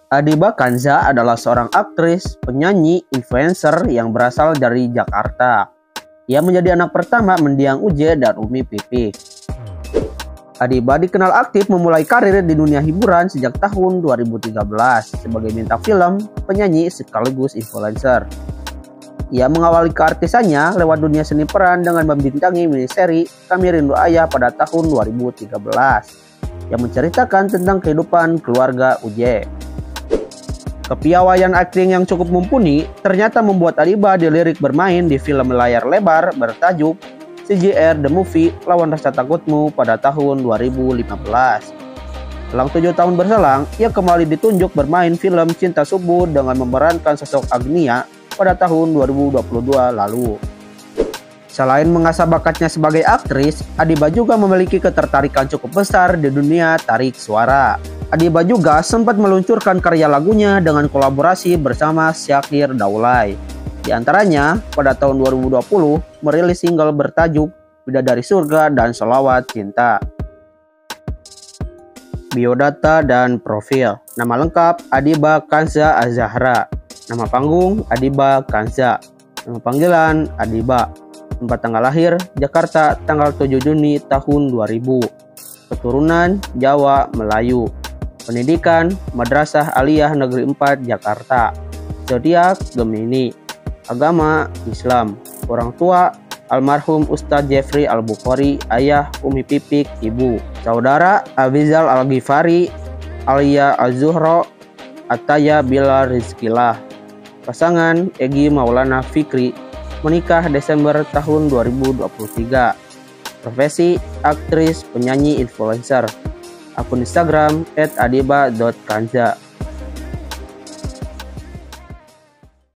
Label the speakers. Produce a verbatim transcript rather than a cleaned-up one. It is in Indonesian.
Speaker 1: Adiba Kanza adalah seorang aktris, penyanyi, influencer yang berasal dari Jakarta. Ia menjadi anak pertama mendiang Uje dan Umi Pipik. Adiba dikenal aktif memulai karir di dunia hiburan sejak tahun dua ribu tiga belas sebagai bintang film, penyanyi, sekaligus influencer. Ia mengawali keartisannya lewat dunia seni peran dengan membintangi miniseri Kami Rindu Ayah pada tahun dua ribu tiga belas yang menceritakan tentang kehidupan keluarga Uje. Kepiawaian akting yang cukup mumpuni ternyata membuat Adiba dilirik bermain di film layar lebar bertajuk C J R The Movie Lawan Rasa Takutmu pada tahun dua ribu lima belas. Selang tujuh tahun berselang, ia kembali ditunjuk bermain film Cinta Subuh dengan memerankan sosok Agnia pada tahun dua ribu dua puluh dua lalu. Selain mengasah bakatnya sebagai aktris, Adiba juga memiliki ketertarikan cukup besar di dunia tarik suara. Adiba juga sempat meluncurkan karya lagunya dengan kolaborasi bersama Syakir Daulay. Di antaranya, pada tahun dua ribu dua puluh merilis single bertajuk Bidadari Surga dan Sholawat Cinta. Biodata dan profil. Nama lengkap Adiba Kanza Az-Zahra. Nama panggung Adiba Kanza. Nama panggilan Adiba. Tempat tanggal lahir Jakarta tanggal tujuh Juni tahun dua ribu. Keturunan Jawa Melayu. Pendidikan Madrasah Aliyah Negeri empat Jakarta. Zodiak Gemini. Agama Islam. Orang tua almarhum Ustadz Jeffrey Al-Bukhari, ayah Umi Pipik, ibu. Saudara Abizal Al-Ghifari, Alia Az-Zuhro, Ataya Bilal Rizkilah. Pasangan Egi Maulana Fikri, menikah Desember tahun dua ribu dua puluh tiga. Profesi aktris, penyanyi, influencer. Akun Instagram et adiba dot kanza.